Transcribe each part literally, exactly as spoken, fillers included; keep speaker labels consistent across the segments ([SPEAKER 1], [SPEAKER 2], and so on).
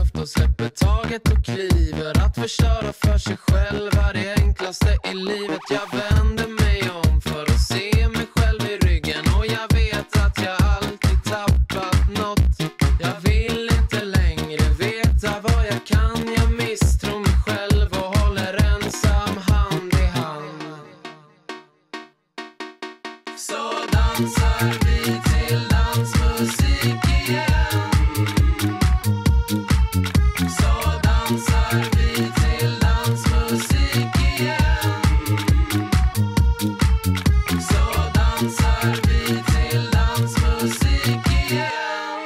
[SPEAKER 1] luft och släpper taget och kliver. Att förstöra för sig själv är det enklaste i livet. Jag vänder mig om för att se mig själv i ryggen. Och jag vet att jag alltid tappat något. Jag vill inte längre veta vad jag kan. Jag misstror mig själv och håller ensam hand i hand. Så dansar vi till dansmusik igen. Så dansar vi till dansmusik igen. Så dansar vi till dansmusik igen.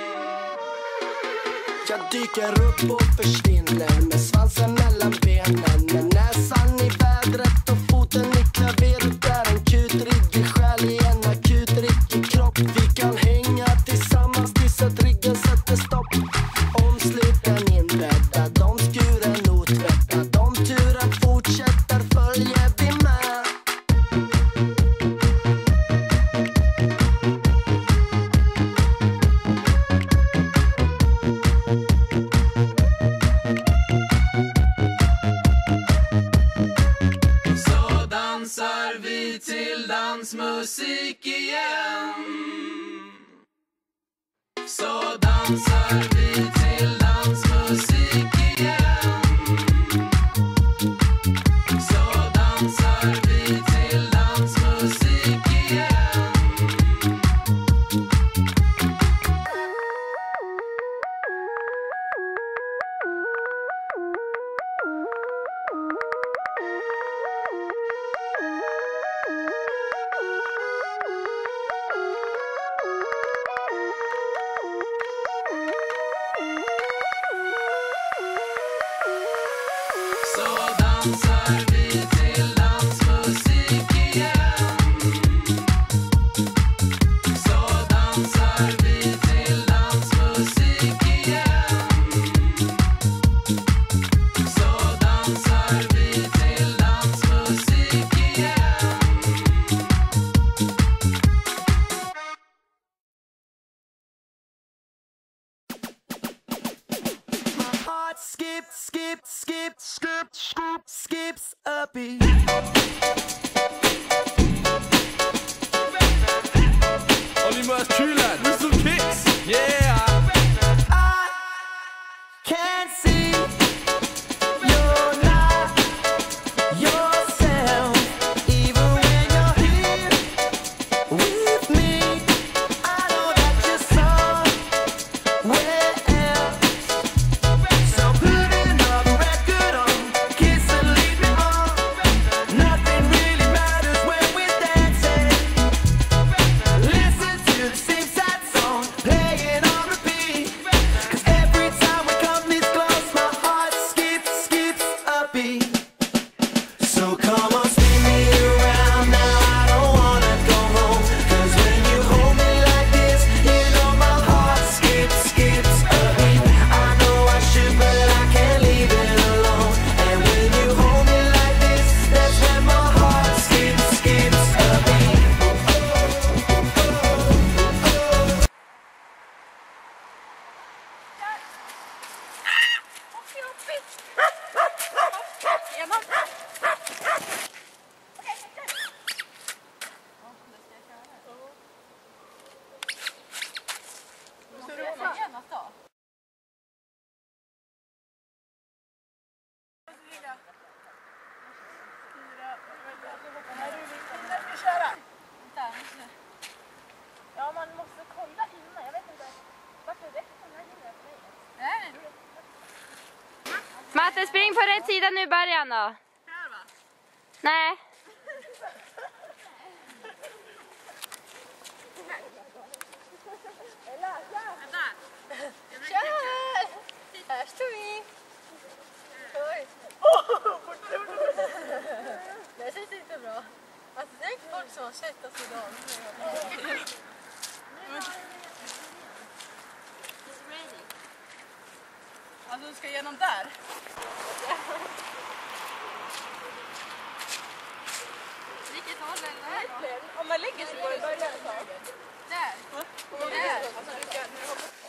[SPEAKER 2] Jag dyker upp och försvinner med svansen mellan benen, med näsan i vädret och foten i klaveret. Där en kutriggig själ i en akutriggig kropp. Vi kan hänga tillsammans tills att riggen sätter stopp. Omsluten inbäddad, omskuren otvättad. Om turen fortsätter följer vi med.
[SPEAKER 1] Så dansar vi till dansmusik igen. Så dansar vi till dansmusik igen. Så dansar vi till dansmusik igen. Så dansar vi till dansmusik igen. Så dansar vi till dansmusik igen. Så dansar vi till dansmusik igen.
[SPEAKER 2] Heart skip, skip, skip, skip, skip, skips a beat.
[SPEAKER 3] Only must true lad with some kicks. Yeah.
[SPEAKER 2] I can't see you're not yourself, even when you're here with me. I know that you're somewhere else. So put another record on, kiss and lead me on. Nothing really matters when we're dancing. Listen to the same sad song playing on repeat. 'Cause every time we come this close, my heart skips, skips a beat. So come on, spin me around now. I don't wanna go home. 'Cause when you hold me like this, you know my heart skips, skips a beat. I know I should, but I can't leave it alone. And when you hold me like this, that's when my heart skips, skips a beat.
[SPEAKER 4] Ja, man måste kolla innan. Jag vet inte varför räcker den här innan.
[SPEAKER 5] Matte, spring på rätt sida nu, början då.
[SPEAKER 4] Här va?
[SPEAKER 5] Nej.
[SPEAKER 4] Kör! Här står vi. Oj. Det känns inte bra. Alltså det är folk som har sett oss idag. Alltså du ska igenom där.
[SPEAKER 5] Vilket håll är det?
[SPEAKER 4] Om man lägger sig på det börjar det.
[SPEAKER 5] Där.
[SPEAKER 4] Där. Alltså, du kan,